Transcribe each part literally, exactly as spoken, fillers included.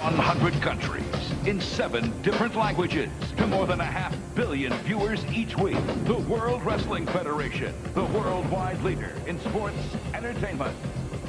one hundred countries, in seven different languages, to more than a half billion viewers each week. The World Wrestling Federation, the worldwide leader in sports entertainment.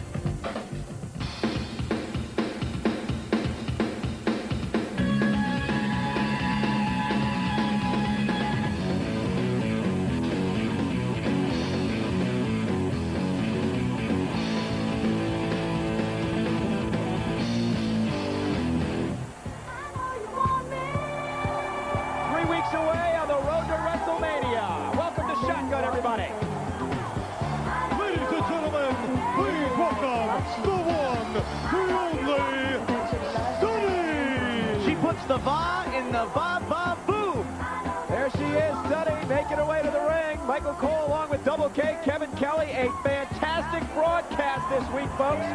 Away on the road to WrestleMania. Welcome to Shotgun, everybody. Ladies and gentlemen, please welcome the one, the only, Sunny. She puts the va in the va va boom. There she is, Sunny, making her way to the ring. Michael Cole along with Double K, Kevin Kelly. A fantastic broadcast this week, folks.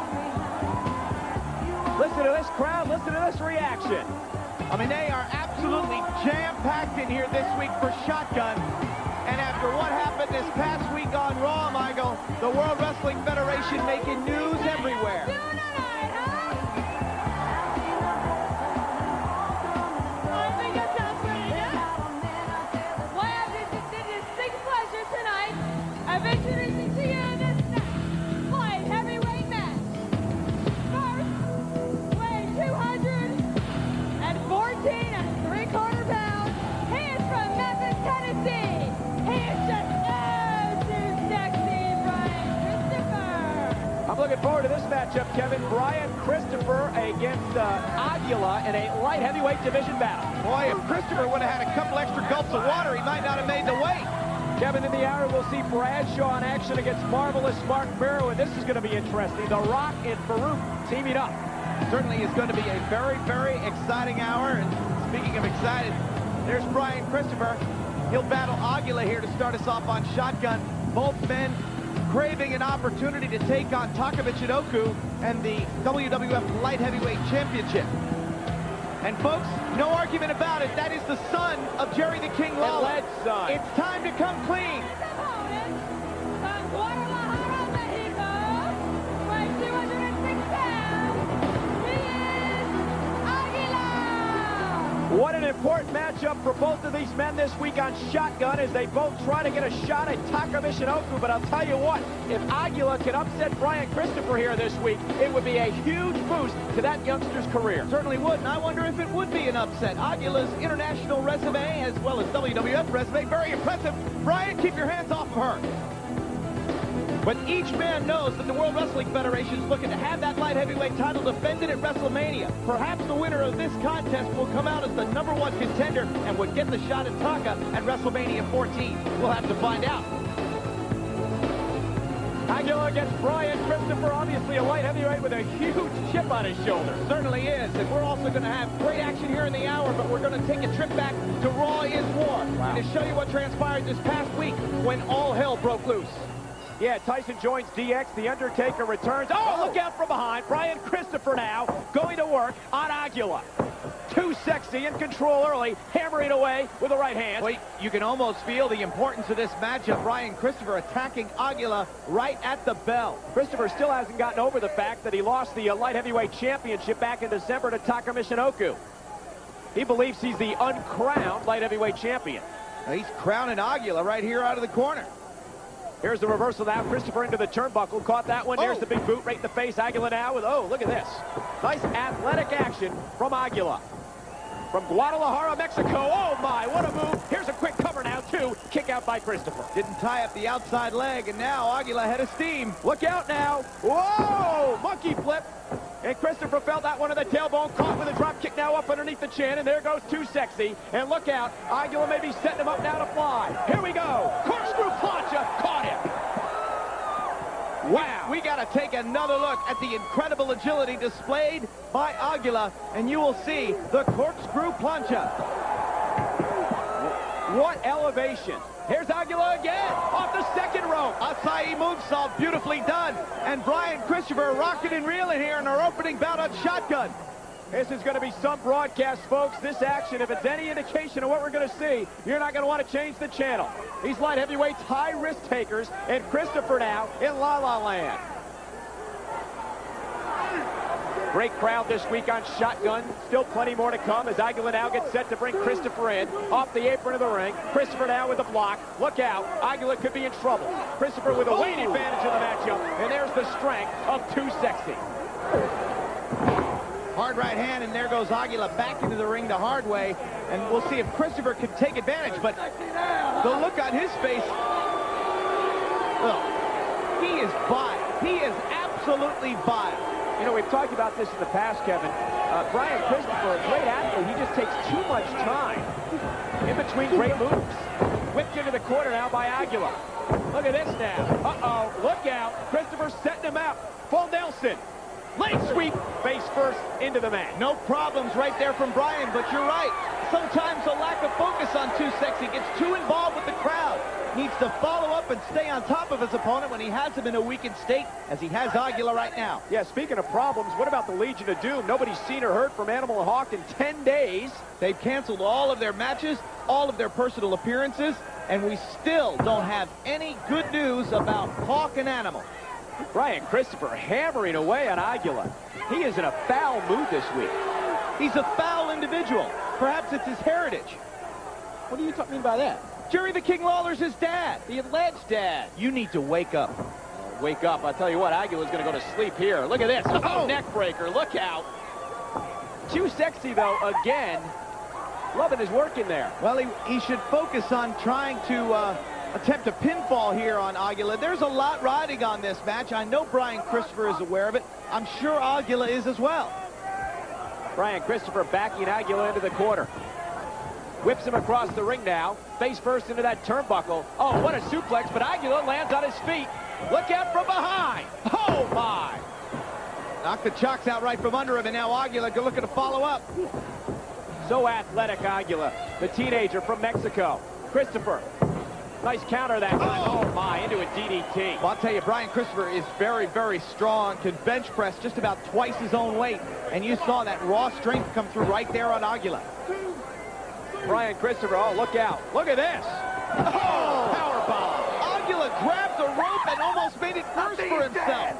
Listen to this crowd. Listen to this reaction. I mean, they are absolutely jam-packed in here this week for Shotgun. And after what happened this past week on Raw, Michael, the World Wrestling Federation making news everywhere. I think that sounds pretty good. Well, I have this distinct pleasure tonight of introducing to you this next light heavyweight match. First, weighing two hundred fourteen and three quarter pounds. He is from Memphis, Tennessee. He is just oh too sexy, Brian Christopher. I'm looking forward to this matchup, Kevin. Brian Christopher against uh, Aguila in a light heavyweight division battle. Boy, if Christopher would have had a couple extra gulps of water, he might not have made the weight. Kevin, in the hour, we'll see Bradshaw in action against Marvelous Mark Barrow, and this is going to be interesting. The Rock and Farouk teaming up. Certainly is going to be a very, very exciting hour. And speaking of excited, there's Brian Christopher. He'll battle Aguila here to start us off on Shotgun. Both men craving an opportunity to take on Takovich and Oku and the W W F Light Heavyweight Championship. And folks, no argument about it. That is the son of Jerry the King Lawler. And Led's son. It's time to come clean. Opponent from Guadalajara, Mexico, weighing two hundred six pounds. He is Aguila. What an important matchup for both of these men this week on Shotgun as they both try to get a shot at Takovich and Oku. But I'll tell you what, if Aguila can upset Brian Christopher here this week, it would be a huge boost to that youngster's career. Certainly would, and I wonder if it would be an upset. Aguila's international resume as well as W W F resume, very impressive. Brian, keep your hands off of her. But each man knows that the World Wrestling Federation is looking to have that light heavyweight title defended at WrestleMania. Perhaps the winner of this contest will come out as the number one contender and would get the shot at Taka at WrestleMania fourteen. We'll have to find out. Aguila against Brian Christopher, obviously a light heavyweight with a huge chip on his shoulder. Certainly is, and we're also going to have great action here in the hour, but we're going to take a trip back to Raw is War. Wow. And to show you what transpired this past week when all hell broke loose. Yeah, Tyson joins D X. The Undertaker returns. Oh, Oh. look out from behind. Brian Christopher now going to work on Aguila. Too sexy, in control early, hammering away with the right hand. Wait, you can almost feel the importance of this matchup. Brian Christopher attacking Aguila right at the bell. Christopher still hasn't gotten over the fact that he lost the uh, light heavyweight championship back in December to Takovich and Oku. He believes he's the uncrowned light heavyweight champion. Now he's crowning Aguila right here out of the corner. Here's the reversal now. Christopher into the turnbuckle. Caught that one. There's Oh. the big boot right in the face. Aguila now with, oh, look at this. Nice athletic action from Aguila. From Guadalajara, Mexico. Oh, my, what a move. Here's a quick cover now, too. Kick out by Christopher. Didn't tie up the outside leg, and now Aguila head of steam. Look out now. Whoa, monkey flip. And Christopher felt that one in the tailbone, caught with a drop kick now up underneath the chin, and there goes Too Sexy. And look out, Aguila may be setting him up now to fly. Here we go. Corkscrew plancha, caught him. Wow. We got to take another look at the incredible agility displayed by Aguila, and you will see the corkscrew plancha. What elevation. Here's Aguila again, off the second rope. Acai moonsault, beautifully done. And Brian Christopher rocking and reeling here in our opening bout on Shotgun. This is going to be some broadcast, folks. This action, if it's any indication of what we're going to see, you're not going to want to change the channel. These light heavyweights, high risk takers, and Christopher now in La La Land. Great crowd this week on Shotgun. Still plenty more to come as Aguila now gets set to bring Christopher in. Off the apron of the ring. Christopher now with the block. Look out. Aguila could be in trouble. Christopher with a weight advantage in the matchup. And there's the strength of Too Sexy. Hard right hand, and there goes Aguila back into the ring the hard way. And we'll see if Christopher can take advantage. But the look on his face, well, he is vile. He is absolutely vile. You know, we've talked about this in the past, Kevin. Uh, Brian Christopher, a great athlete, he just takes too much time in between great moves. Whipped into the corner now by Aguila. Look at this now. Uh-oh, look out. Christopher setting him up. Full Nelson. Leg sweep, face first into the mat. No problems right there from Brian, but you're right. Sometimes a lack of focus on Too Sexy gets too involved with the crowd. Needs to follow up and stay on top of his opponent when he has him in a weakened state, as he has Aguila right now. Yeah, speaking of problems, what about the Legion of Doom? Nobody's seen or heard from Animal and Hawk in ten days. They've canceled all of their matches, all of their personal appearances, and we still don't have any good news about Hawk and Animal. Brian Christopher hammering away on Aguila. He is in a foul mood this week. He's a foul individual. Perhaps it's his heritage. What do you mean by that? Jerry the King Lawler's his dad. The alleged dad. You need to wake up. Wake up. I'll tell you what, Aguila's going to go to sleep here. Look at this. Oh, oh, neck breaker. Look out. Too Sexy, though, again. Loving his work in there. Well, he, he should focus on trying to uh, attempt a pinfall here on Aguila. There's a lot riding on this match. I know Brian Christopher is aware of it. I'm sure Aguila is as well. Brian Christopher backing Aguila into the corner. Whips him across the ring now. Face first into that turnbuckle. Oh, what a suplex, but Aguila lands on his feet. Look out from behind. Oh, my. Knocked the chocks out right from under him, and now Aguila looking to follow up. So athletic, Aguila, the teenager from Mexico. Christopher. Nice counter that time. Oh, oh my, into a D D T. Well, I'll tell you, Brian Christopher is very, very strong. Can bench press just about twice his own weight. And you saw that raw strength come through right there on Aguila. Brian Christopher, oh, look out. Look at this. Oh, powerbomb. Aguila grabbed the rope and almost made it worse for himself.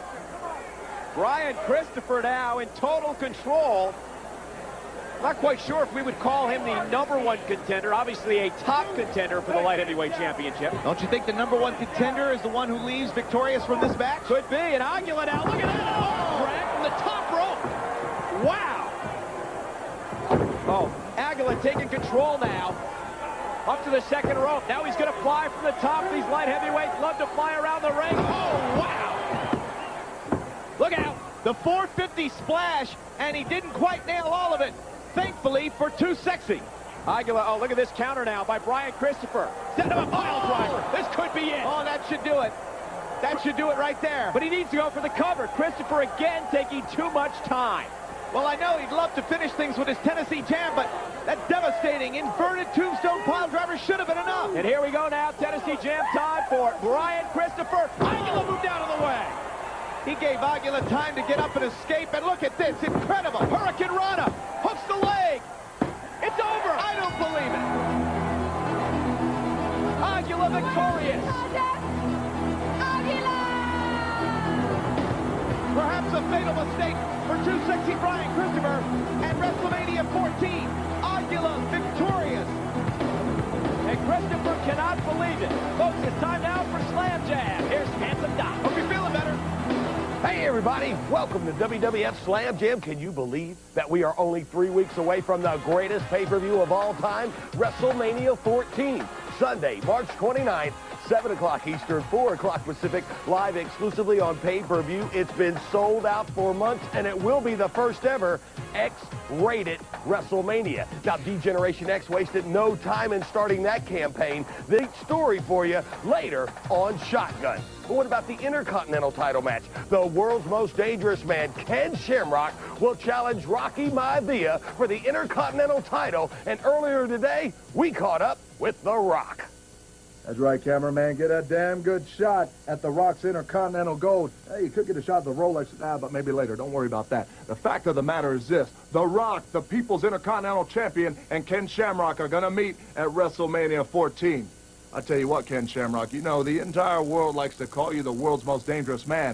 Brian Christopher now in total control. Not quite sure if we would call him the number one contender. Obviously a top contender for the light heavyweight championship. Don't you think the number one contender is the one who leaves victorious from this match? Could be. And Aguila now, look at that. Oh, drag from the top rope. Wow. Oh, Aguila taking control now. Up to the second rope. Now he's going to fly from the top. These light heavyweights love to fly around the ring. Oh, wow. Look out. The four fifty splash, and he didn't quite nail all of it. Thankfully for Too Sexy. Aguila, oh, look at this counter now by Brian Christopher. Setting up a pile driver. This could be it. Oh, that should do it. That should do it right there. But he needs to go for the cover. Christopher again taking too much time. Well, I know he'd love to finish things with his Tennessee Jam, but that devastating inverted tombstone pile driver should have been enough. And here we go now, Tennessee Jam time for Brian Christopher. Aguila moved out of the way. He gave Aguila time to get up and escape, and look at this, incredible. Hurricane Rana, hooks the leg. It's over. I don't believe it. Aguila victorious. Aguila! Perhaps a fatal mistake for Too Sexy Brian Christopher at WrestleMania fourteen. Aguila victorious. And Christopher cannot believe it. Folks, it's time now for Slam Jam. Here's Handsome Doc. Hope you're feeling better. Hey everybody, welcome to W W F Slam Jam. Can you believe that we are only three weeks away from the greatest pay-per-view of all time, WrestleMania fourteen, Sunday, March twenty-ninth, seven o'clock Eastern, four o'clock Pacific, live exclusively on pay-per-view. It's been sold out for months, and it will be the first ever X-rated WrestleMania. Now, D-Generation X wasted no time in starting that campaign. The story for you later on Shotgun. But what about the Intercontinental title match? The world's most dangerous man, Ken Shamrock, will challenge Rocky Maivia for the Intercontinental title. And earlier today, we caught up with The Rock. That's right, cameraman. Get a damn good shot at The Rock's Intercontinental Gold. Hey, you could get a shot at the Rolex now, but maybe later. Don't worry about that. The fact of the matter is this. The Rock, the People's Intercontinental Champion, and Ken Shamrock are going to meet at WrestleMania fourteen. I tell you what, Ken Shamrock, you know, the entire world likes to call you the world's most dangerous man.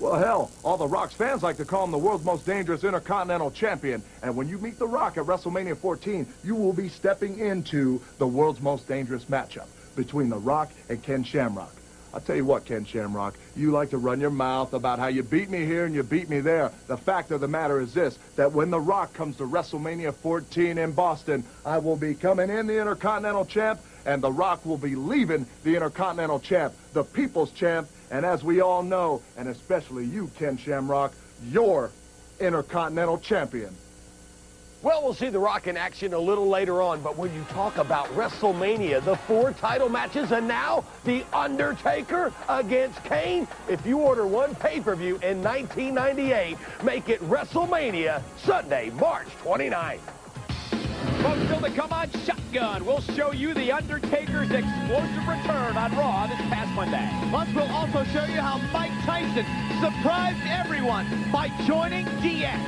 Well, hell, all the Rock's fans like to call him the world's most dangerous Intercontinental Champion. And when you meet The Rock at WrestleMania fourteen, you will be stepping into the world's most dangerous matchup between The Rock and Ken Shamrock. I'll tell you what, Ken Shamrock, you like to run your mouth about how you beat me here and you beat me there. The fact of the matter is this, that when The Rock comes to WrestleMania fourteen in Boston, I will be coming in the Intercontinental Champ, and The Rock will be leaving the Intercontinental Champ, the People's Champ, and as we all know, and especially you, Ken Shamrock, you're Intercontinental Champion. Well, we'll see The Rock in action a little later on, but when you talk about WrestleMania, the four title matches, and now The Undertaker against Kane, if you order one pay-per-view in nineteen ninety-eight, make it WrestleMania Sunday, March twenty-ninth. Folks, still to come on Shotgun, we'll show you The Undertaker's explosive return on Raw this past Monday. Plus, we'll also show you how Mike Tyson surprised everyone by joining D X.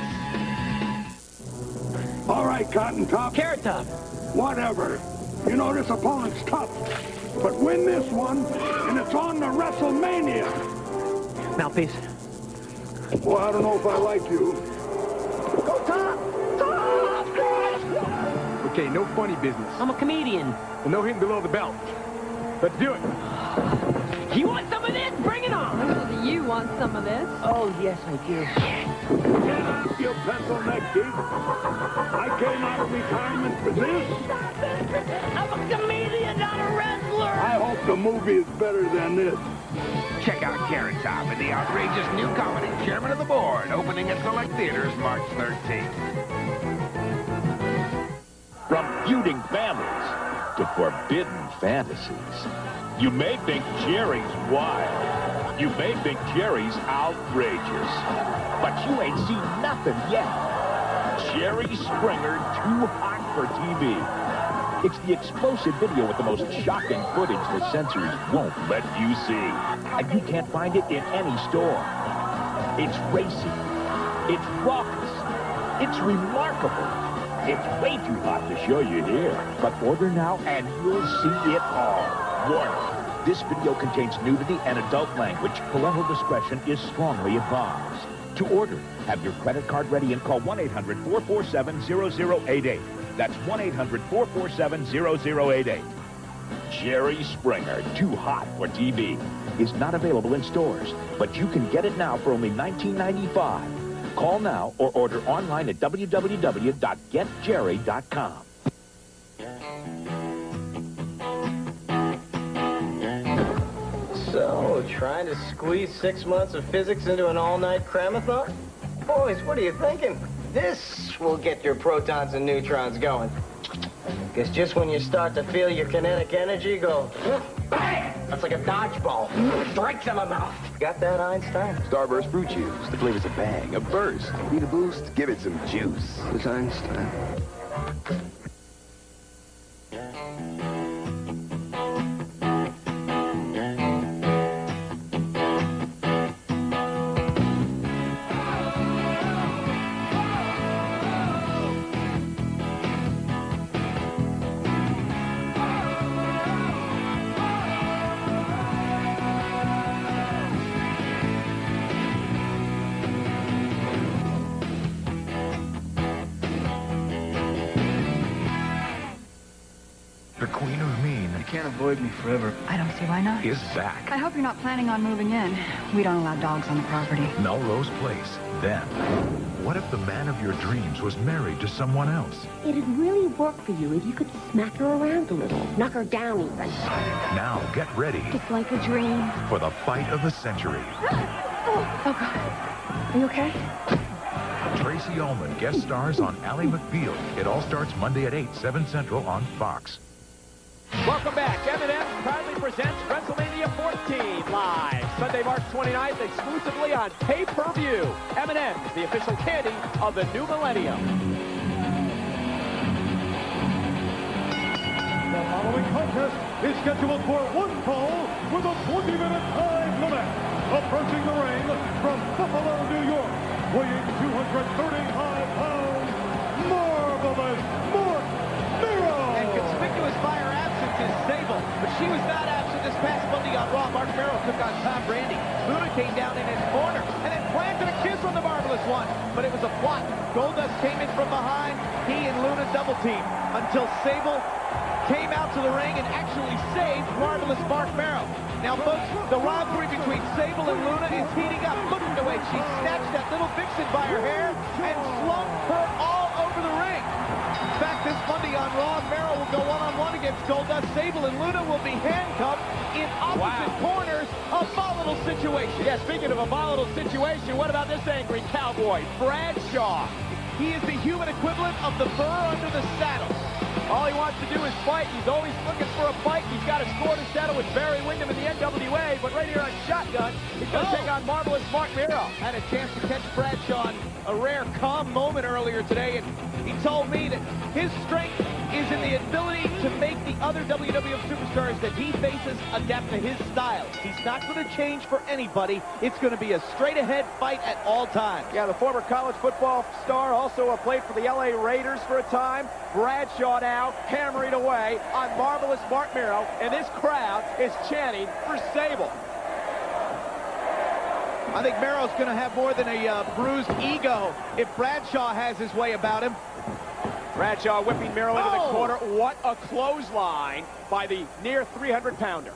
All right, Cotton Top. Carrot Top. Whatever. You know this opponent's tough. But win this one, and it's on to WrestleMania. Mouthpiece. Well, I don't know if I like you. Go Top! Top! Okay, no funny business. I'm a comedian. And no hitting below the belt. Let's do it. You want some of this? Bring it on! Do you want some of this? Oh, yes, I do. Get up, you pencil-neck geek. I came out of retirement for this. I'm a comedian, not a wrestler! I hope the movie is better than this. Check out Carrot Top and the outrageous new comedy Chairman of the Board, opening at select theaters March thirteenth. From feuding families to forbidden fantasies. You may think Jerry's wild. You may think Jerry's outrageous. But you ain't seen nothing yet. Jerry Springer, too hot for T V. It's the explosive video with the most shocking footage the censors won't let you see. And you can't find it in any store. It's racy. It's raucous. It's remarkable. It's way too hot to show you here. But order now and you'll see it all. Warning, this video contains nudity and adult language. Parental discretion is strongly advised. To order, have your credit card ready and call one eight hundred, four four seven, zero zero eight eight. That's one eight hundred, four four seven, zero zero eight eight. Jerry Springer, too hot for T V, is not available in stores, but you can get it now for only nineteen ninety-five. Call now or order online at w w w dot get jerry dot com. So, trying to squeeze six months of physics into an all-night cramathon? Boys, what are you thinking? This will get your protons and neutrons going. Guess just when you start to feel your kinetic energy go, bang! That's like a dodgeball. Strikes in the mouth. Got that, Einstein? Starburst fruit juice. The flavor's a bang, a burst. Need a boost? Give it some juice. It's Einstein. The Queen of Mean can't avoid me forever. I don't see why not. is back. I hope you're not planning on moving in. We don't allow dogs on the property. Melrose Place. Then, what if the man of your dreams was married to someone else? It'd really work for you if you could smack her around a little. Knock her down even. Now get ready It's like a dream. for the fight of the century. Oh, oh God. Are you okay? Tracy Ullman guest stars on Ally McBeal. It all starts Monday at eight, seven Central on Fox. Welcome back. M and M proudly presents WrestleMania fourteen live Sunday, March twenty-ninth, exclusively on pay-per-view. M and M, the official candy of the new millennium. The following contest is scheduled for one fall with a twenty minute time limit. Approaching the ring from Buffalo, New York, weighing two hundred thirty-five pounds, Marvelous Mark Miro. And conspicuous by her absence is Sable, but she was not absent this past Monday on Raw. Mark Miro took on Tom Brady. Buddha came down in his corner, and one, but it was a plot. Goldust came in from behind. He and Luna double teamed until Sable came out to the ring and actually saved Marvelous Mark Merrow. Now, folks, the rivalry between Sable and Luna is heating up. Look at the way she snatched that little vixen by her hair and slung her all over the ring. In fact, this Monday on Raw, Merrow will go one-on-one against Goldust. Sable and Luna will be handcuffed in opposite wow. corners. A volatile situation. Yeah, speaking of a volatile situation, what about this angry cowboy, Bradshaw? He is the human equivalent of the burr under the saddle. All he wants to do is fight. He's always looking for a fight. He's got a score to settle with Barry Windham in the N W A, but right here on Shotgun, he's going to oh. take on Marvelous Mark Merrow. Had a chance to catch Bradshaw in a rare calm moment earlier today, and he told me that his strength is in the ability to make the other W W F superstars that he faces adapt to his style. He's not going to change for anybody. It's going to be a straight-ahead fight at all times. Yeah, the former college football star also played for the L A Raiders for a time. Bradshaw now hammering away on Marvelous Mark Merrow, and this crowd is chanting for Sable. I think Merrow's going to have more than a uh, bruised ego if Bradshaw has his way about him. Bradshaw whipping Merrow into oh. the corner. What a clothesline by the near three hundred pounder.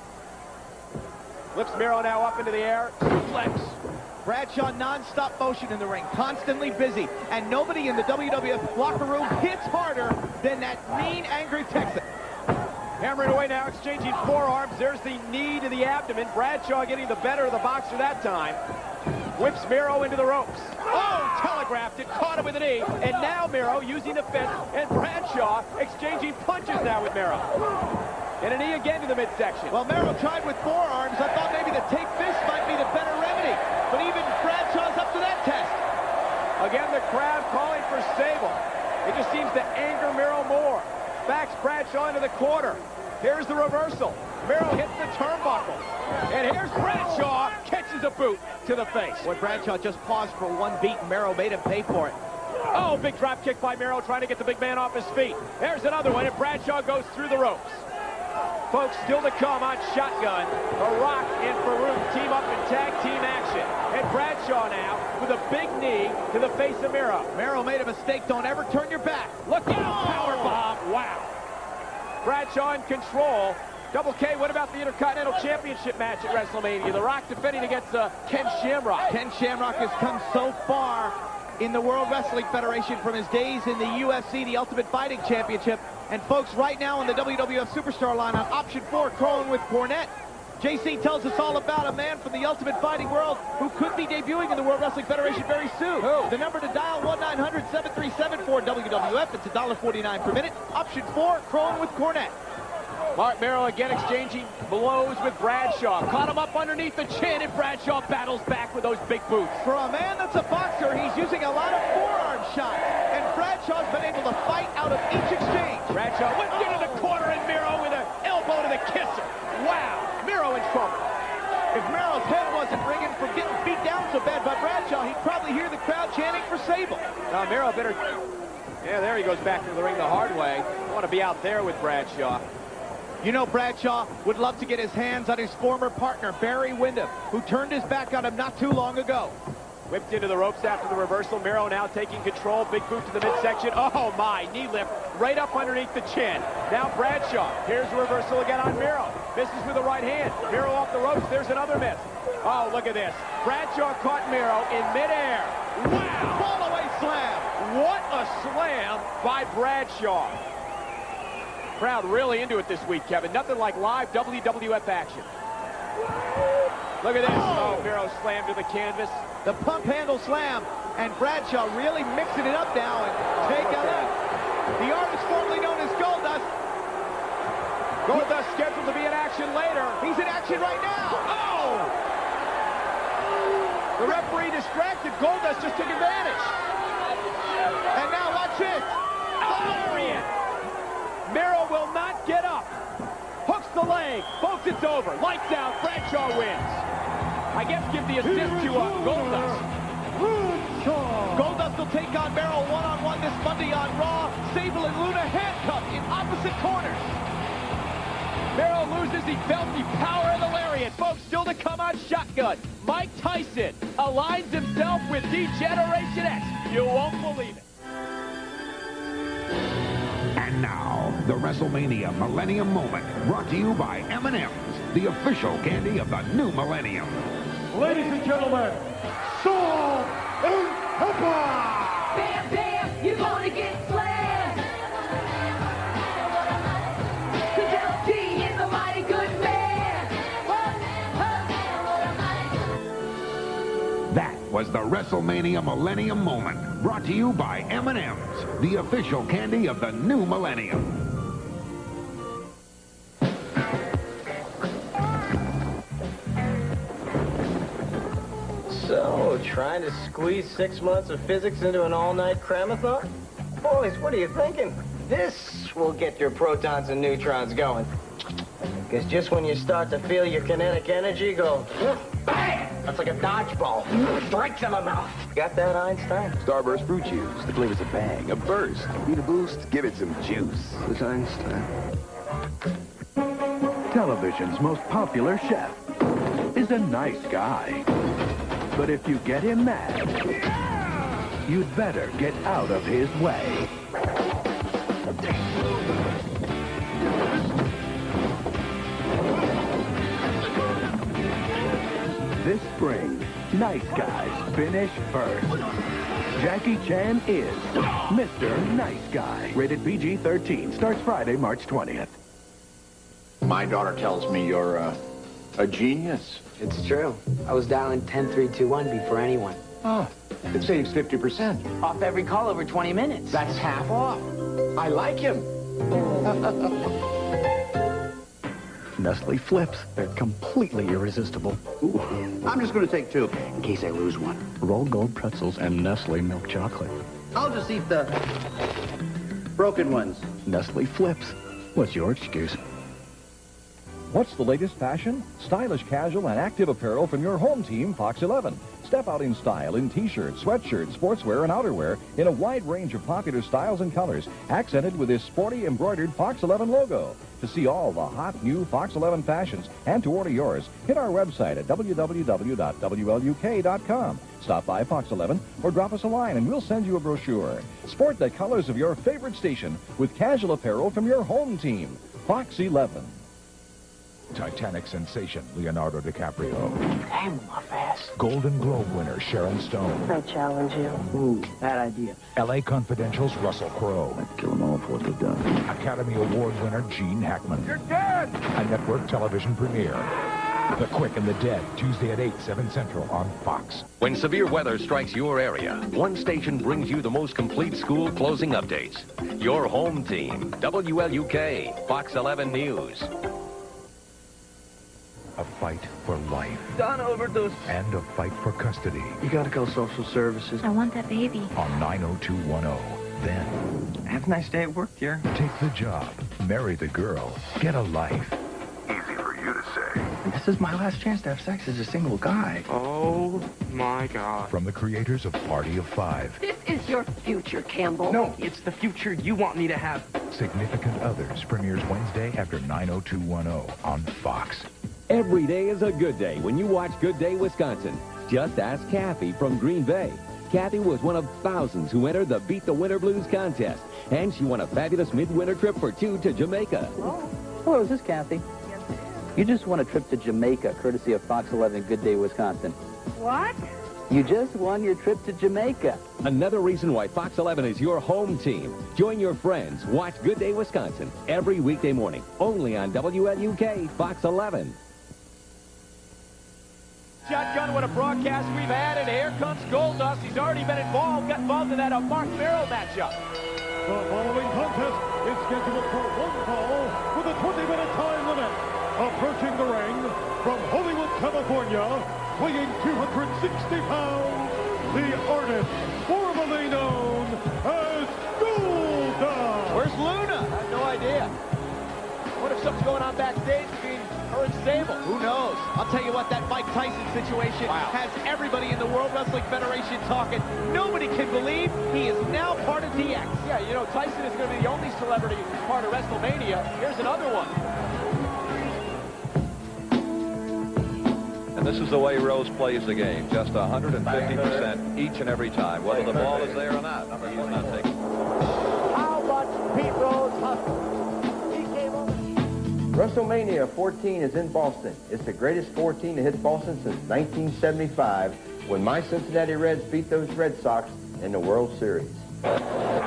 Lifts Merrow now up into the air. Suplex. Bradshaw non-stop motion in the ring, constantly busy, and nobody in the W W F locker room hits harder than that mean, angry Texan. Hammering away now, exchanging forearms. There's the knee to the abdomen. Bradshaw getting the better of the boxer that time. Whips Merrow into the ropes. Oh, telegraphed it, caught him with a knee, and now Merrow using the fist, and Bradshaw exchanging punches now with Merrow. And a knee again to the midsection. Well, Merrow tried with forearms. I thought maybe the tape fist might be the better remedy, but even Bradshaw's up to that test. Again, the crowd calling for Sable. It just seems to anger Merrow more. Backs Bradshaw into the corner. Here's the reversal. Merrow hits the turnbuckle. And here's Bradshaw, catches a boot to the face. Boy, Bradshaw just paused for one beat, and Merrow made him pay for it. Oh, big drop kick by Merrow, trying to get the big man off his feet. There's another one, and Bradshaw goes through the ropes. Folks, still to come on Shotgun. The Rock and Farouk team up in tag team action. And Bradshaw now with a big knee to the face of Merrow. Merrow made a mistake. Don't ever turn your back. Look out, power bomb. Wow. Bradshaw in control. Double K, what about the Intercontinental Championship match at WrestleMania? The Rock defending against uh, Ken Shamrock. Ken Shamrock has come so far in the World Wrestling Federation from his days in the U F C, the Ultimate Fighting Championship. And folks, right now in the W W F Superstar line on option four, Crowing with Cornette, J C tells us all about a man from the Ultimate Fighting world who could be debuting in the World Wrestling Federation very soon. Who? The number to dial, one nine hundred, seven three seven, four W W F. It's one dollar forty-nine per minute. Option four, Crowing with Cornette. Mark Merrow again exchanging blows with Bradshaw. Caught him up underneath the chin, and Bradshaw battles back with those big boots. For a man that's a boxer, he's using a lot of forearm shots, and Bradshaw's been able to fight out of each exchange. Bradshaw whipped into the corner, and Merrow with an elbow to the kisser. Wow, Merrow in trouble. If Merrow's head wasn't ringing from getting beat down so bad by Bradshaw, he'd probably hear the crowd chanting for Sable. Now Merrow better... Yeah, there he goes back to the ring the hard way. I want to be out there with Bradshaw. You know, Bradshaw would love to get his hands on his former partner, Barry Windham, who turned his back on him not too long ago. Whipped into the ropes after the reversal. Merrow now taking control. Big boot to the midsection. Oh, my. Knee lift right up underneath the chin. Now Bradshaw. Here's the reversal again on Merrow. Misses with the right hand. Merrow off the ropes. There's another miss. Oh, look at this. Bradshaw caught Merrow in midair. Wow. Fall away slam. What a slam by Bradshaw. Crowd really into it this week, Kevin. Nothing like live W W F action. Look at this. Oh, Merrow slammed to the canvas. The pump handle slam, and Bradshaw really mixing it up now and taking it out. The artist formerly known as Goldust. Goldust scheduled to be in action later. He's in action right now. Oh! The referee distracted. Goldust just took advantage. And now watch this. Hilarious. Merrow will not get up. Hooks the leg. Folks, it's over. Lights out. Bradshaw wins. I guess give the assist to uh, Goldust. Goldust will take on Merrow one-on-one this Monday on Raw. Sable and Luna handcuffed in opposite corners. Merrill loses. He felt the power of the lariat. Folks, still to come on Shotgun. Mike Tyson aligns himself with D-Generation X. You won't believe it. And now, the WrestleMania Millennium Moment, brought to you by M and M's, the official candy of the new millennium. Ladies and gentlemen, Salt and Pepper! Bam, bam, you're gonna get slammed. Cause L T is a mighty good man. That was the WrestleMania Millennium Moment, brought to you by M and M's, the official candy of the new millennium. So, trying to squeeze six months of physics into an all-night cramathon? Boys, what are you thinking? This will get your protons and neutrons going. Because just when you start to feel your kinetic energy go, bang! That's like a dodgeball. Strikes in the mouth. Got that, Einstein? Starburst fruit juice. The flavor's a bang, a burst. Need a boost? Give it some juice. It's Einstein. Television's most popular chef is a nice guy. But if you get him mad, you'd better get out of his way. This spring, nice guys finish first. Jackie Chan is Mister Nice Guy. Rated P G thirteen. Starts Friday, March twentieth. My daughter tells me you're uh, a genius. It's true. I was dialing ten three two one before anyone. Oh, it saves fifty percent. Off every call over twenty minutes. That's half off. I like him. Nestle Flips. They're completely irresistible. Ooh, I'm just going to take two, in case I lose one. Rolled gold pretzels and Nestle milk chocolate. I'll just eat the broken ones. Nestle Flips. What's your excuse? What's the latest fashion? Stylish casual and active apparel from your home team, Fox eleven. Step out in style in T-shirts, sweatshirts, sportswear, and outerwear in a wide range of popular styles and colors, accented with this sporty embroidered Fox eleven logo. To see all the hot new Fox eleven fashions and to order yours, hit our website at w w w dot w l u k dot com. Stop by Fox eleven or drop us a line and we'll send you a brochure. Sport the colors of your favorite station with casual apparel from your home team, Fox eleven. Titanic sensation Leonardo DiCaprio. Damn, my ass. Golden Globe winner Sharon Stone. I challenge you. Ooh, bad idea. L A Confidential's Russell Crowe. I'd kill them all for what they've done. Academy Award winner Gene Hackman. You're dead! A network television premiere. The Quick and the Dead, Tuesday at eight, seven Central on Fox. When severe weather strikes your area, one station brings you the most complete school closing updates. Your home team, W L U K, Fox eleven News. A fight for life. Don overdose. And a fight for custody. You gotta call social services. I want that baby. On nine oh two one oh. Then, have a nice day at work, dear. Take the job, marry the girl, get a life. Easy for you to say. This is my last chance to have sex as a single guy. Oh, my God. From the creators of Party of Five. This is your future, Campbell. No, it's the future you want me to have. Significant Others premieres Wednesday after nine oh two one oh on Fox. Every day is a good day when you watch Good Day Wisconsin. Just ask Kathy from Green Bay. Kathy was one of thousands who entered the Beat the Winter Blues contest, and she won a fabulous midwinter trip for two to Jamaica. Oh. Hello, is this Kathy? Yes, it is. You just won a trip to Jamaica, courtesy of Fox eleven Good Day Wisconsin. What? You just won your trip to Jamaica. Another reason why Fox eleven is your home team. Join your friends. Watch Good Day Wisconsin every weekday morning, only on W L U K Fox eleven. Shotgun, what a broadcast we've had, and here comes Goldust. He's already been involved, got involved in that uh, Mark Merrill matchup. The following contest is scheduled for one fall with a twenty minute time limit. Approaching the ring from Hollywood, California, weighing two hundred sixty pounds, the artist formerly known as Goldust. Where's Luna? I have no idea. What if something's going on backstage between her and Sable? Who knows? I'll tell you what, that Mike Tyson situation wow. has everybody in the World Wrestling Federation talking. Nobody can believe he is now part of D X. Yeah, you know, Tyson is going to be the only celebrity part of WrestleMania. Here's another one. This is the way Rose plays the game. Just one hundred fifty percent each and every time, whether the ball is there or not. He's not taking. How much Pete Rose hustled? He came over. WrestleMania fourteen is in Boston. It's the greatest fourteen to hit Boston since nineteen seventy-five, when my Cincinnati Reds beat those Red Sox in the World Series. It's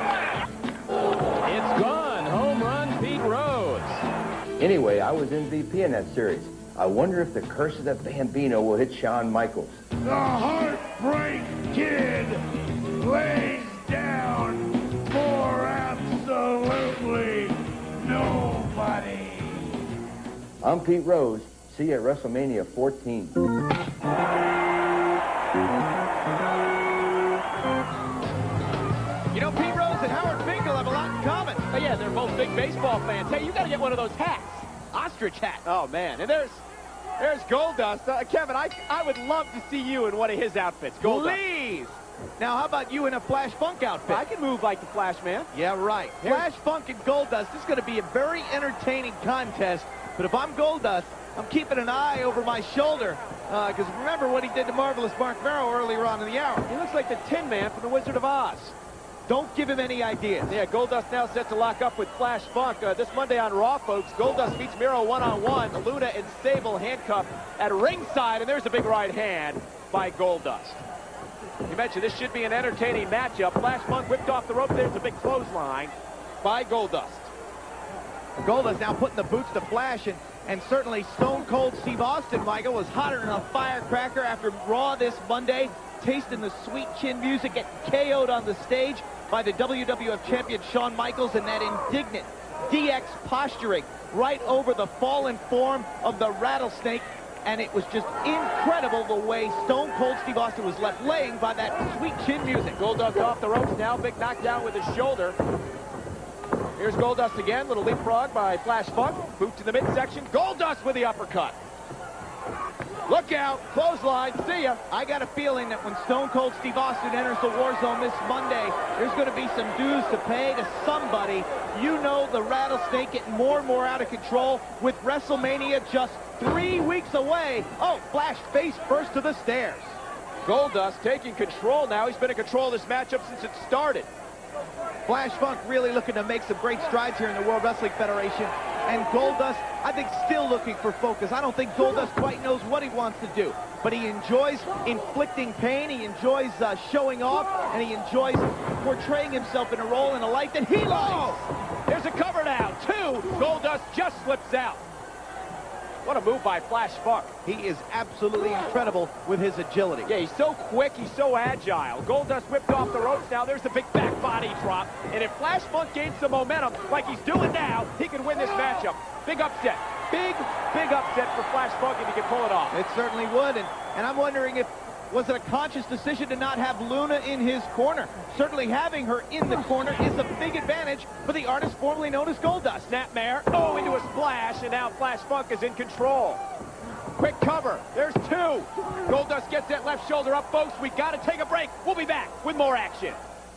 gone. Home run, Pete Rose. Anyway, I was M V P in that series. I wonder if the curse of the Bambino will hit Shawn Michaels. The Heartbreak Kid lays down for absolutely nobody. I'm Pete Rose. See you at WrestleMania fourteen. You know, Pete Rose and Howard Finkel have a lot in common. Oh, yeah, they're both big baseball fans. Hey, you got to get one of those hats. Ostrich hat. Oh, man. And there's there's Goldust. Uh, Kevin, I, I would love to see you in one of his outfits. Goldust. Please. Now, how about you in a Flash Funk outfit? I can move like the Flash, man. Yeah, right. Here's Flash Funk and Goldust. This is going to be a very entertaining contest. But if I'm Goldust, I'm keeping an eye over my shoulder. Because uh, remember what he did to Marvelous Mark Merrow earlier on in the hour. He looks like the Tin Man from The Wizard of Oz. Don't give him any ideas. Yeah, Goldust now set to lock up with Flash Funk. Uh, this Monday on Raw, folks, Goldust meets Miro one-on-one. Luna and Sable handcuffed at ringside, and there's a big right hand by Goldust. You mentioned this should be an entertaining matchup. Flash Funk whipped off the rope. There's a big clothesline by Goldust. Goldust now putting the boots to Flash, and, and certainly Stone Cold Steve Austin, Michael, was hotter than a firecracker after Raw this Monday, tasting the sweet chin music, getting K O'd on the stage by the W W F champion Shawn Michaels, and that indignant D X posturing right over the fallen form of the Rattlesnake. And it was just incredible the way Stone Cold Steve Austin was left laying by that sweet chin music. Goldust off the ropes now, big knockdown with his shoulder. Here's Goldust again, little leapfrog by Flash Funk. Boot to the midsection, Goldust with the uppercut. Look out, clothesline, see ya. I got a feeling that when Stone Cold Steve Austin enters the war zone this Monday, there's going to be some dues to pay to somebody. You know the Rattlesnake getting more and more out of control with WrestleMania just three weeks away. Oh, Flash face first to the stairs. Goldust taking control now. He's been in control of this matchup since it started. Flash Funk really looking to make some great strides here in the World Wrestling Federation. And Goldust, I think, still looking for focus. I don't think Goldust quite knows what he wants to do. But he enjoys inflicting pain, he enjoys uh, showing off, and he enjoys portraying himself in a role in a light that he likes. Oh, there's a cover now. Two. Goldust just slips out. What a move by Flash Funk. He is absolutely incredible with his agility. Yeah, he's so quick, he's so agile. Goldust whipped off the ropes now. There's the big back body drop. And if Flash Funk gains some momentum like he's doing now, he could win this matchup. Big upset. Big, big upset for Flash Funk if he can pull it off. It certainly would. And, and I'm wondering if was it a conscious decision to not have Luna in his corner? Certainly having her in the corner is a big advantage for the artist formerly known as Goldust. Snapmare, oh, into a splash, and now Flash Funk is in control. Quick cover, there's two. Goldust gets that left shoulder up, folks. We got to take a break. We'll be back with more action.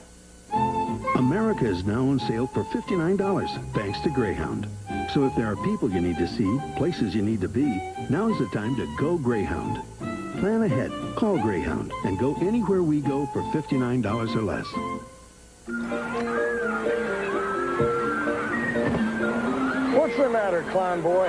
America is now on sale for fifty-nine dollars, thanks to Greyhound. So if there are people you need to see, places you need to be, now's the time to go Greyhound. Plan ahead, call Greyhound, and go anywhere we go for fifty-nine dollars or less. What's the matter, clown boy?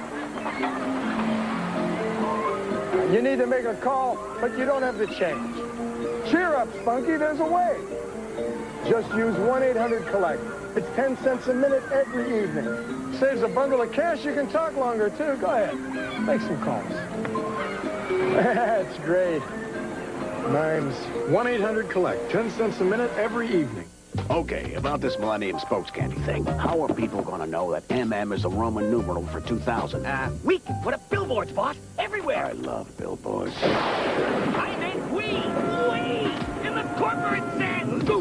You need to make a call, but you don't have the change. Cheer up, Spunky, there's a way. Just use one eight hundred collect. It's ten cents a minute every evening. Saves a bundle of cash, you can talk longer, too. Go ahead, make some calls. That's great. Mine's one eight hundred collect, ten cents a minute every evening. Okay, about this Millennium Spokes Candy thing. How are people going to know that M M is a Roman numeral for two thousand? Uh, we can put up billboards, boss, everywhere. I love billboards. I meant we, we, in the corporate sense.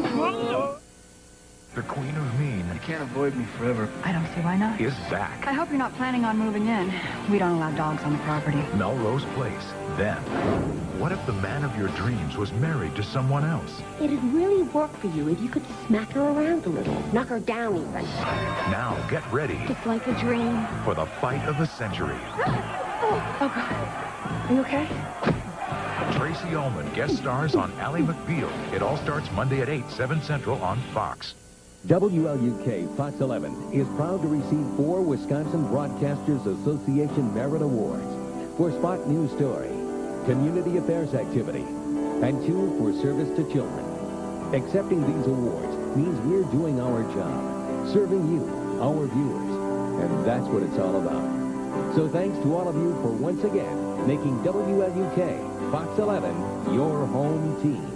The Queen of Mean. You can't avoid me forever. I don't see why not. Is back. I hope you're not planning on moving in. We don't allow dogs on the property. Melrose Place. Then, what if the man of your dreams was married to someone else? It'd really work for you if you could smack her around a little. Knock her down even. Now get ready. It's like a dream. For the fight of the century. Oh, God. Are you okay? Tracy Ullman guest stars on Ally McBeal. It all starts Monday at eight, seven Central on Fox. W L U K Fox eleven is proud to receive four Wisconsin Broadcasters Association Merit Awards for Spot News Story, Community Affairs Activity, and two for Service to Children. Accepting these awards means we're doing our job, serving you, our viewers, and that's what it's all about. So thanks to all of you for once again making W L U K Fox eleven your home team.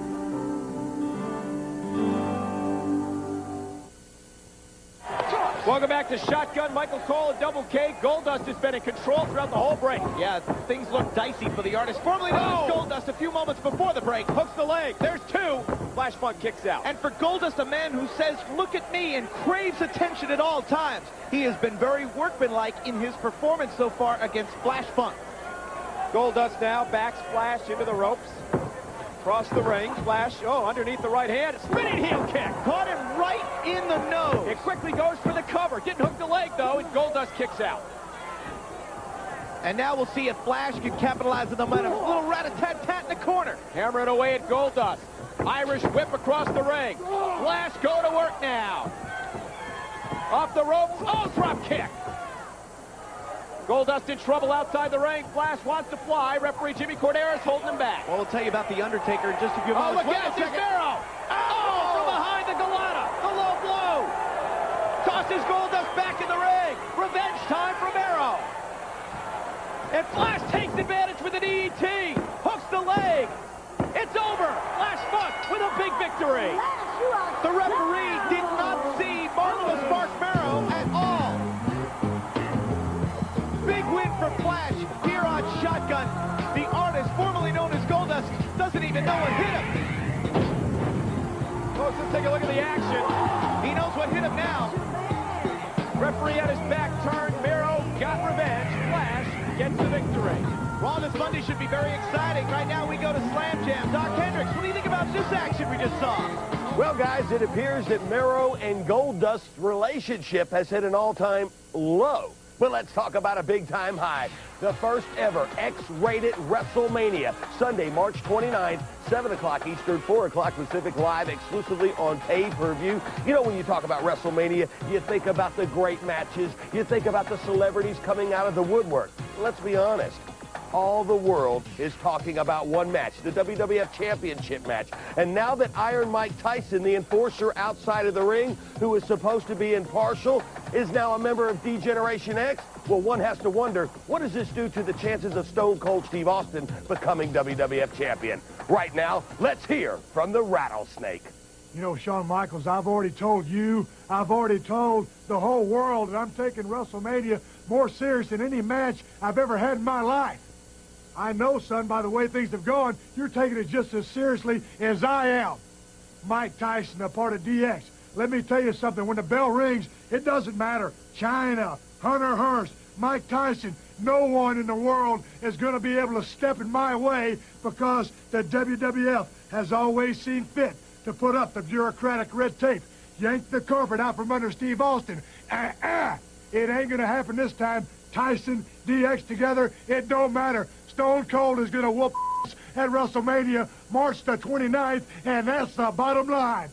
Welcome back to Shotgun. Michael Cole and Double K. Goldust has been in control throughout the whole break. Yeah, things look dicey for the artist formerly known as Goldust a few moments before the break. Hooks the leg. There's two. Flash Funk kicks out. And for Goldust, a man who says, look at me, and craves attention at all times, he has been very workmanlike in his performance so far against Flash Funk. Goldust now backs Flash into the ropes. Across the ring, Flash, oh, underneath the right hand, spinning heel kick. Caught him right in the nose. It quickly goes for the cover. Didn't hook the leg, though, and Goldust kicks out. And now we'll see if Flash can capitalize on the momentum. A little rat-a-tat-tat in the corner. Hammering away at Goldust. Irish whip across the ring. Flash go to work now. Off the ropes. Oh, drop kick. Goldust in trouble outside the ring. Flash wants to fly. Referee Jimmy Corderas holding him back. Well, we'll tell you about The Undertaker in just a few moments. Oh, look out, it's Mero. Oh, oh, from behind the Galata. The low blow. Tosses Goldust back in the ring. Revenge time for Mero. And Flash takes advantage with an E T. Hooks the leg. It's over. Flash Funk with a big victory. The referee did not see Marvelous Mark Mero at all. Big win for Flash here on Shotgun. The artist, formerly known as Goldust, doesn't even know what hit him. Folks, let's take a look at the action. He knows what hit him now. Referee had his back turned. Mero got revenge. Flash gets the victory. Raw this Monday should be very exciting. Right now we go to Slam Jam. Doc Hendricks, what do you think about this action we just saw? Well, guys, it appears that Mero and Goldust's relationship has hit an all-time low. But let's talk about a big-time high. The first ever X-rated WrestleMania, Sunday, March twenty-ninth, seven o'clock Eastern, four o'clock Pacific, live exclusively on pay-per-view. You know, when you talk about WrestleMania, you think about the great matches. You think about the celebrities coming out of the woodwork. Let's be honest. All the world is talking about one match, the W W F Championship match. And now that Iron Mike Tyson, the enforcer outside of the ring, who is supposed to be impartial, is now a member of D-Generation X, well, one has to wonder, what does this do to the chances of Stone Cold Steve Austin becoming W W F Champion? Right now, let's hear from the Rattlesnake. You know, Shawn Michaels, I've already told you, I've already told the whole world that I'm taking WrestleMania more serious than any match I've ever had in my life. I know, son, by the way things have gone, you're taking it just as seriously as I am. Mike Tyson, a part of D X. Let me tell you something. When the bell rings, it doesn't matter. China, Hunter Hearst, Mike Tyson, no one in the world is going to be able to step in my way because the W W F has always seen fit to put up the bureaucratic red tape. Yank the carpet out from under Steve Austin. Ah, ah. It ain't going to happen this time. Tyson, D X together, it don't matter. Stone Cold is going to whoop at WrestleMania March the twenty-ninth, and that's the bottom line.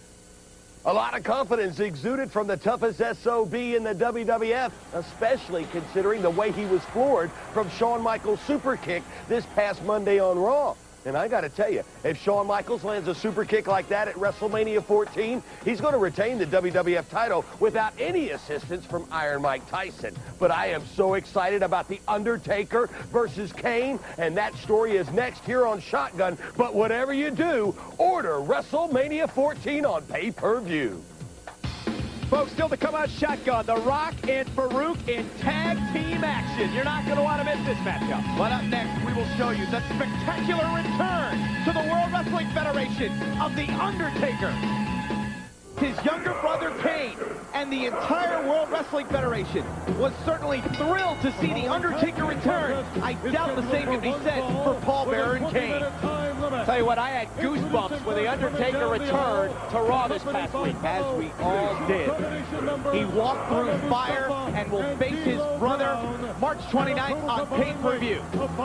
A lot of confidence exuded from the toughest S O B in the W W F, especially considering the way he was floored from Shawn Michaels' super kick this past Monday on Raw. And I got to tell you, if Shawn Michaels lands a super kick like that at WrestleMania fourteen, he's going to retain the W W F title without any assistance from Iron Mike Tyson. But I am so excited about The Undertaker versus Kane, and that story is next here on Shotgun. But whatever you do, order WrestleMania fourteen on pay-per-view. Folks, still to come out Shotgun, The Rock and Farouk in tag team action. You're not going to want to miss this matchup. But up next, we will show you the spectacular return to the World Wrestling Federation of The Undertaker. His younger brother, Kane, and the entire World Wrestling Federation was certainly thrilled to see The Undertaker return. I doubt the same can be said for Paul Bearer and Kane. Tell you what, I had goosebumps when The Undertaker returned to Raw this past week, as we all did. He walked through fire and will face his brother March twenty-ninth on pay-per-view.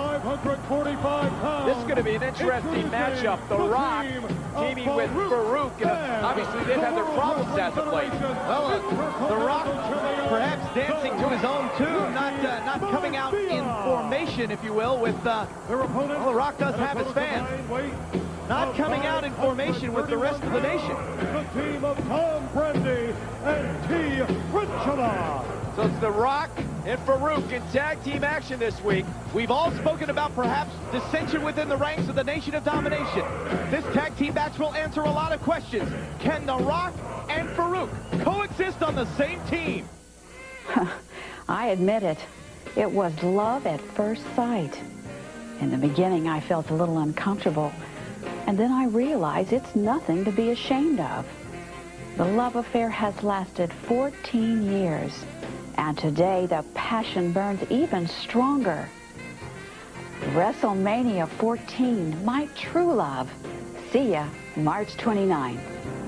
This is going to be an interesting matchup. The Rock teaming with Farouk. And obviously, they've had their problems as of late. Well, uh, The Rock perhaps dancing to his own tune, not uh, not coming out in formation, if you will, with... Uh, well, The Rock does have his fans. Not coming out in formation with the rest of the nation. The team of Tom Brandy and T. Richard. So it's The Rock and Farouk in tag team action this week. We've all spoken about perhaps dissension within the ranks of the Nation of Domination. This tag team match will answer a lot of questions. Can The Rock and Farouk coexist on the same team? I admit it. It was love at first sight. In the beginning, I felt a little uncomfortable. And then I realized it's nothing to be ashamed of. The love affair has lasted fourteen years. And today, the passion burns even stronger. WrestleMania fourteen, my true love. See ya, March twenty-ninth.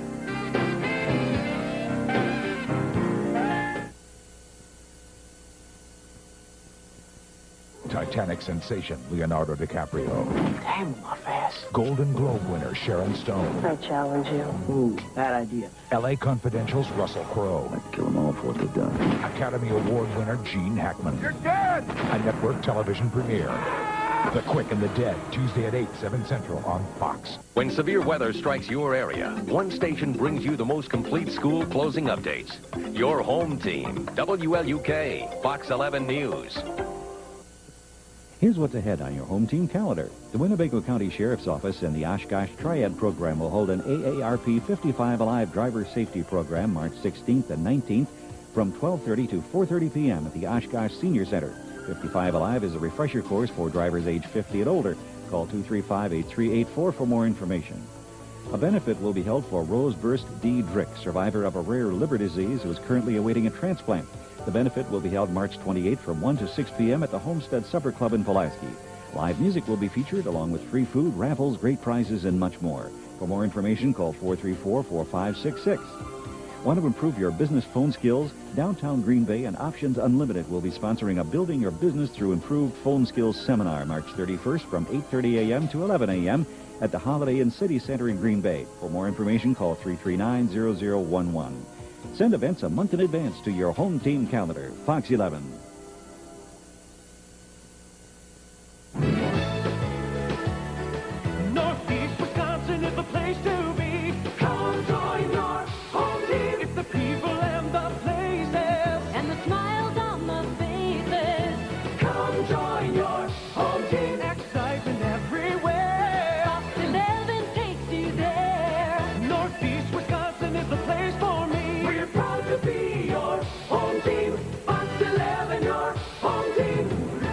Titanic sensation Leonardo DiCaprio. Damn, my fast. Golden Globe winner Sharon Stone. I challenge you. Ooh, bad idea. L A Confidential's Russell Crowe. I'd kill them all for what they've done. Academy Award winner Gene Hackman. You're dead! A network television premiere. The Quick and the Dead, Tuesday at eight, seven Central on Fox. When severe weather strikes your area, one station brings you the most complete school closing updates. Your home team, W L U K, Fox eleven News. Here's what's ahead on your home team calendar. The Winnebago County Sheriff's Office and the Oshkosh Triad Program will hold an A A R P fifty-five Alive Driver Safety Program March sixteenth and nineteenth from twelve thirty to four thirty p m at the Oshkosh Senior Center. fifty-five Alive is a refresher course for drivers age fifty and older. Call two three five, eight three eight four for more information. A benefit will be held for Rose Burst D. Drick, survivor of a rare liver disease who is currently awaiting a transplant. The benefit will be held March twenty-eighth from one to six p m at the Homestead Supper Club in Pulaski. Live music will be featured along with free food, raffles, great prizes, and much more. For more information, call four three four, four five six six. Want to improve your business phone skills? Downtown Green Bay and Options Unlimited will be sponsoring a Building Your Business Through Improved Phone Skills seminar March thirty-first from eight thirty a m to eleven a m at the Holiday Inn City Center in Green Bay. For more information, call three three nine, zero zero one one. Send events a month in advance to your home team calendar. Fox eleven. Northeast Wisconsin is the place to be. Come join your home team. It's the people and the places. And the smiles on the faces. Come join your home team. Excitement everywhere. Fox eleven takes you there. Northeast Wisconsin is the place for me. We're proud to be your home team. Fox eleven, your home team.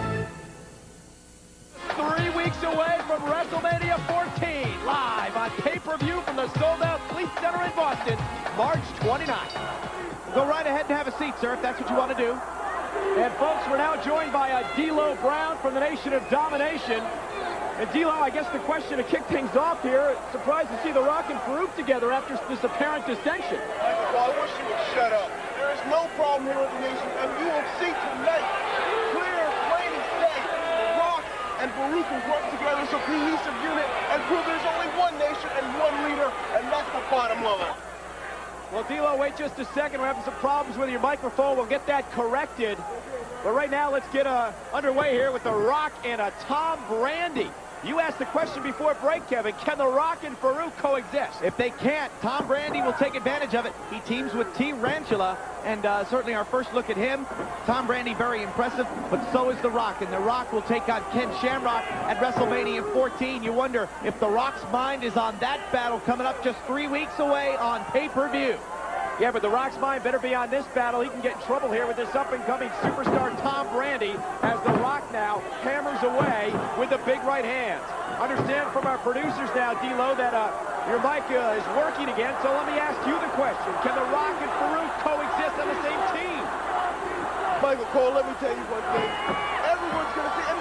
Three weeks away from WrestleMania fourteen, live on pay-per-view from the sold-out Fleet Center in Boston, March twenty-ninth. Go right ahead and have a seat, sir, if that's what you want to do. And folks, we're now joined by uh, D'Lo Brown from the Nation of Domination. And D'Lo, I guess the question to kick things off here, surprised to see The Rock and Farouk together after this apparent dissension. Well, I wish you would shut up. There is no problem here with the Nation, and you will see tonight, clear, plain as day, Rock and Farouk will work together as a cohesive unit and prove there's only one nation and one leader, and that's the bottom line. Well, D'Lo, wait just a second. We're having some problems with your microphone. We'll get that corrected. But right now, let's get uh, underway here with The Rock and a Tom Brandy. You asked the question before break, Kevin. Can The Rock and Farouk coexist? If they can't, Tom Brandy will take advantage of it. He teams with T. Rantula, and uh, certainly our first look at him. Tom Brandy, very impressive, but so is The Rock. And The Rock will take on Ken Shamrock at WrestleMania fourteen. You wonder if The Rock's mind is on that battle coming up just three weeks away on pay-per-view. Yeah, but The Rock's mind better be on this battle. He can get in trouble here with this up-and-coming superstar Tom Brandy as The Rock now hammers away with the big right hands. Understand from our producers now, D'Lo, that uh, your mic uh, is working again, so let me ask you the question. Can The Rock and Farouk coexist on the same team? Michael Cole, let me tell you one thing. Everyone's going to see, and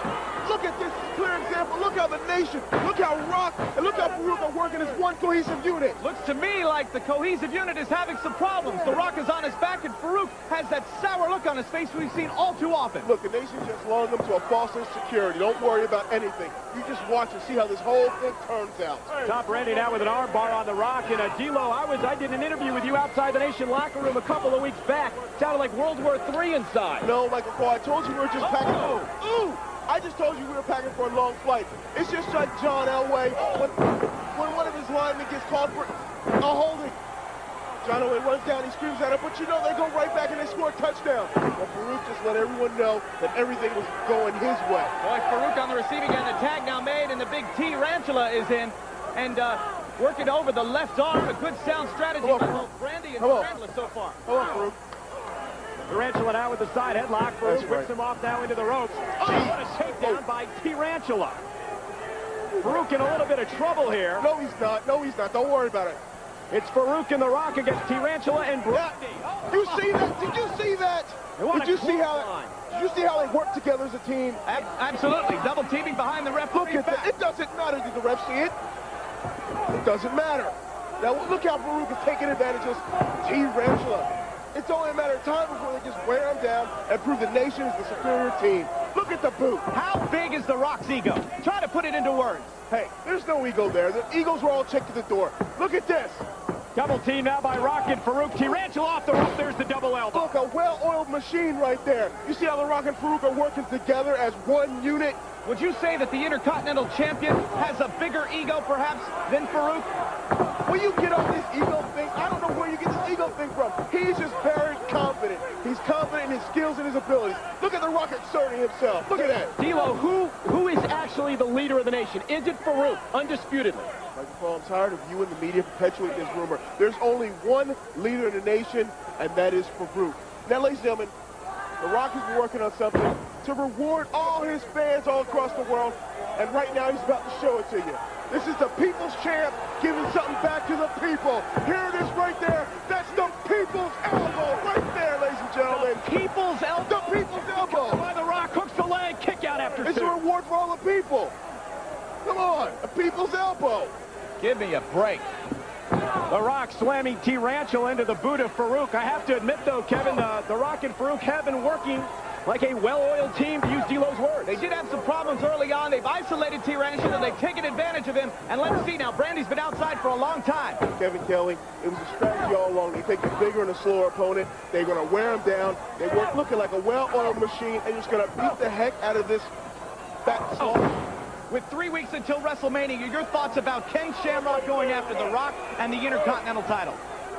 Look at this clear example. Look how the nation, look how Rock, and look how Farouk are working as one cohesive unit. Looks to me like the cohesive unit is having some problems. The Rock is on his back, and Farouk has that sour look on his face we've seen all too often. Look, the nation just lulling them to a false insecurity. Don't worry about anything. You just watch and see how this whole thing turns out. Top Randy now with an arm bar on the Rock. And uh, D-Lo, I was I did an interview with you outside the Nation locker room a couple of weeks back. Sounded like World War Three inside. No, Michael Cole, I told you we were just oh. packing. Ooh! I just told you we were packing for a long flight. It's just like John Elway when, when one of his linemen gets called for a holding. John Elway runs down, he screams at him, but you know they go right back and they score a touchdown. Well, Farouk just let everyone know that everything was going his way. Boy, Farouk on the receiving end, the tag now made, and the big T Tarantula is in, and uh, working over the left arm. A good sound strategy Hello, from both Brandy and Tarantula so far. Hello, Farouk. Tarantula now with the side headlock. Farouk right. whips him off now into the ropes. Oh, what a takedown oh. by Tarantula. Farouk in a little bit of trouble here. No, he's not. No, he's not. Don't worry about it. It's Farouk and the Rock against Tarantula and Brandy. Yeah. You see that? Did you see that? Did you see how? Did you see how they work together as a team? Ab absolutely. Double teaming behind the ref. Look at that. It doesn't matter. Did the ref see it? It doesn't matter. Now look how Farouk is taking advantage of Tarantula. It's only a matter of time before they just wear him down and prove the nation is the superior team. Look at the boot. How big is the Rock's ego? Try to put it into words. Hey, there's no ego there. The egos were all checked to the door. Look at this. Double team now by Rock and Farouk. Tarantula off the rope. There's the double elbow. Look, a well-oiled machine right there. You see how the Rock and Farouk are working together as one unit? Would you say that the Intercontinental Champion has a bigger ego, perhaps, than Farouk? Will you get off this ego thing? I don't know where you get this ego thing from. He's just very confident. He's confident in his skills and his abilities. Look at the Rock exerting himself. Look at that. D-Lo, who, who is actually the leader of the nation? Is it Farouk, undisputedly? Michael, I'm tired of you and the media perpetuating this rumor. There's only one leader in the nation, and that is Farouk. Now, ladies and gentlemen, the Rock has been working on something to reward all his fans all across the world, and right now he's about to show it to you. This is the people's champ giving something back to the people. Here it is right there. That's the people's elbow right there, ladies and gentlemen. The people's elbow. The people's elbow. By the Rock, hooks the leg, kick out after two. It's a reward for all the people. Come on, a people's elbow. Give me a break. The Rock slamming Tarantula into the boot of Farouk. I have to admit, though, Kevin, the, the Rock and Farouk have been working like a well-oiled team, to use D-Lo's words. They did have some problems early on. They've isolated Tarantula. They've taken advantage of him. And let's see now, Brandy's been outside for a long time. Kevin Kelly, it was a strategy all along. They take a bigger and a slower opponent. They're going to wear him down. They work looking like a well-oiled machine, and just going to beat the heck out of this fat slaughter. Oh. With three weeks until WrestleMania, your thoughts about Ken Shamrock going after The Rock and the Intercontinental title?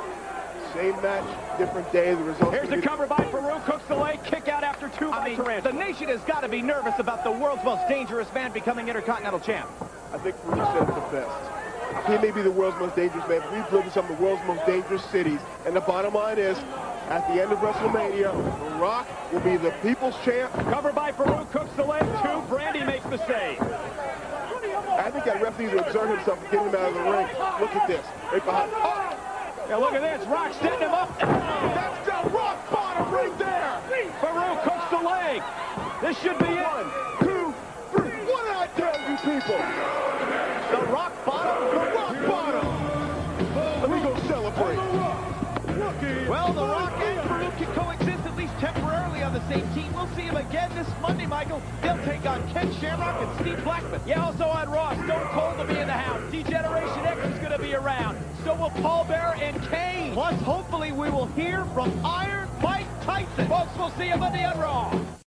Same match, different day. The result. Here's the cover by Farouk. Hooks the leg. Kick out after two by I mean, Tarantula. the nation has got to be nervous about the world's most dangerous man becoming Intercontinental champ. I think Farouk said it the best. He may be the world's most dangerous man, but we've lived in some of the world's most dangerous cities. And the bottom line is, at the end of WrestleMania, The Rock will be the people's champ. Cover by Farouk. Hooks the leg. Two. Brandy makes the save. I think that ref needs to exert himself to get him out of the ring. Look at this. Right behind. Oh! Now look at this. Rock setting him up. That's the rock bottom right there. Farouk hooks the leg. This should be it. One, two, three. What did I tell you people? The rock bottom? The rock bottom. Let me go celebrate. Well, The Rock and Farouk can coexist at least temporarily on the same team. We'll see him again this Monday, Michael. They'll take on Ken Shamrock and Steve Blackman. Yeah, also on Raw, Stone Cold will be in the house. D-Generation X is going to be around. So will Paul Bearer and Kane. Plus, hopefully, we will hear from Iron Mike Tyson. Folks, we'll see you Monday on Raw.